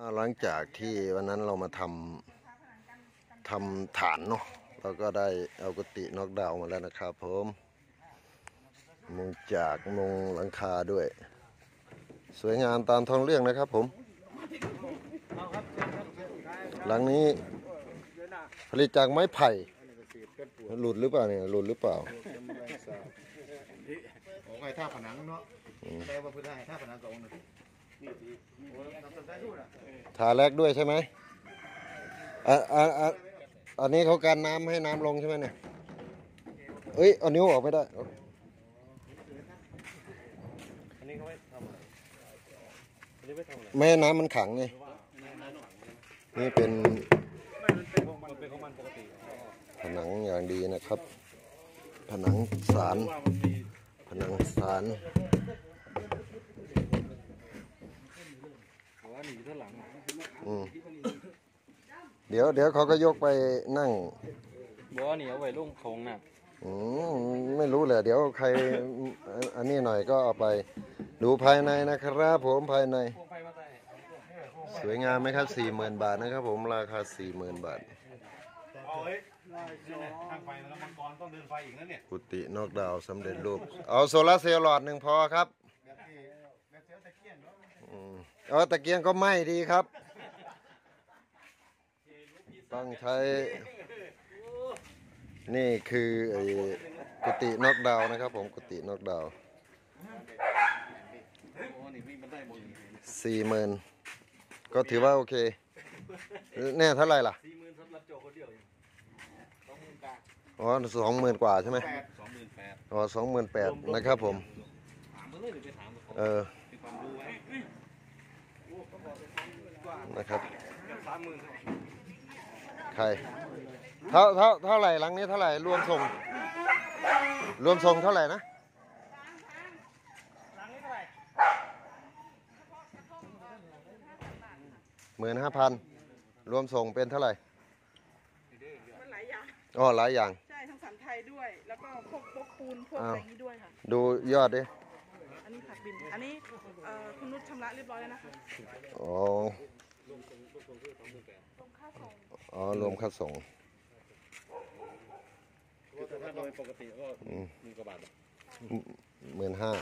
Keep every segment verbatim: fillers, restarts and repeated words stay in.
หลังจากที่วันนั้นเรามาทำทำฐานเนาะเราก็ได้เอากุฏิน็อกดาวน์มาแล้วนะครับผมมุงจากมุงหลังคาด้วยสวยงามตามท้องเรื่องนะครับผมหลังนี้ผลิตจากไม้ไผ่หลุดหรือเปล่าเนี่ยหลุดหรือเปล่าของไอ้ท่าผนังเนาะแต่ว่าพื้นที่ท่าผนังกับองค์นึงทาแรกด้วยใช่ไหมอ่ะอ่ะอ่ะอันนี้เขาการน้ำให้น้ำลงใช่ไหมเนี่ยเอ้ยเอานิ้วออกไม่ได้อันนี้เขาไม่ทำอะไรอันนี้ไม่ทำอะไรไม่ให้น้ำมันขังไงนี่เป็นผนังอย่างดีนะครับผนังศาลผนังศาลอืมเดี๋ยวเดี๋ยวเขาก็ยกไปนั่งบอกว่านี่เอาไว้ลุ่งโค้งน่ะอืมไม่รู้เลยเดี๋ยวใครอันนี้หน่อยก็เอาไปดูภายในนะครับผมภายในสวยงามไหมครับสี่หมื่นบาทนะครับผมราคาสี่หมื่นบาททางไฟแล้วมังกรต้องเดินไฟอีกนะเนี่ยกุฏินอกดาวสำเร็จรูปเอาโซลาร์เซลล์หลอดหนึ่งพอครับเอาตะเกียงก็ไม่ดีครับต้องใช้นี่คือไอ้กุฏินอกดาวนะครับผมกุฏินอกดาวสี่หมื่นก็ถือว่าโอเคแน่เท่าไหร่ล่ะอ๋อสองหมื่นกว่าใช่ไหมอ๋อสองหมื่นแปดนะครับผมเออนะครับใครเท่าเท่าเท่าไหร่หลังนี้เท่าไหร่รวมส่งรวมส่งเท่าไหร่นะหมื่นห้าพันรวมส่งเป็นเท่าไหร่มันหลายอย่างอ๋อหลายอย่างใช่ทั้งสันไทยด้วยแล้วก็พวกพวกปูนพวกอะไรนี้ด้วยค่ะดูยอดดิอันนี้ผักบินอันนี้คุณนุชชำระเรียบร้อยแล้วนะคะอ๋ออ๋อรวมค่าส่งถ้าโดยปกติก็มีกว่าบาทหมื่นห้า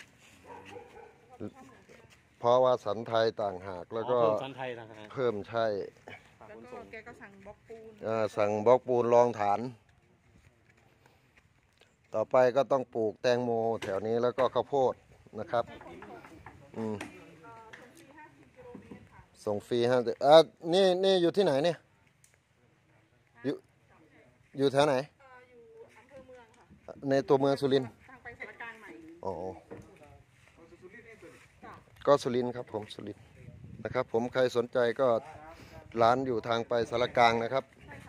เพราะว่าสันไทยต่างหากแล้วก็เพิ่มใช่แล้วก็แกก็สั่งบล็อกปูนสั่งบล็อกปูนรองฐานต่อไปก็ต้องปลูกแตงโมแถวนี้แล้วก็ข้าวโพดนะครับอืมส่งฟรีฮะอ่ะนี่นี่อยู่ที่ไหนเนี่ยอยู่อยู่แถวไหนอยู่อำเภอเมืองค่ะในตัวเมืองสุรินทร์ทางไปสารกลางใหม่อ๋อก็สุรินทร์ครับผมสุรินทร์นะครับผมใครสนใจก็ร้านอยู่ทางไปสารกลางนะครับ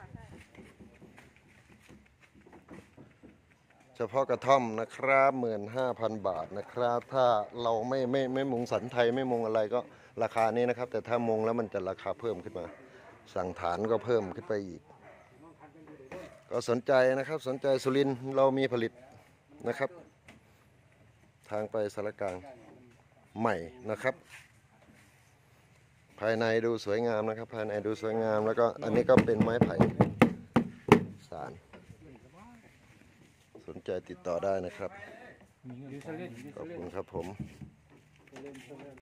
เฉพาะกระท่อมนะครับหมื่นห้าพันบาทนะครับถ้าเราไม่ไม่ไม่มุงสันไทยไม่มุงอะไรก็ราคานี้นะครับแต่ถ้ามุงแล้วมันจะราคาเพิ่มขึ้นมาสั่งฐานก็เพิ่มขึ้นไปอีกก็สนใจนะครับสนใจสุรินทร์เรามีผลิตนะครับทางไปสารกลางใหม่นะครับภายในดูสวยงามนะครับภายในดูสวยงามแล้วก็อันนี้ก็เป็นไม้ไผ่สารสนใจติดต่อได้นะครับขอบคุณครับผม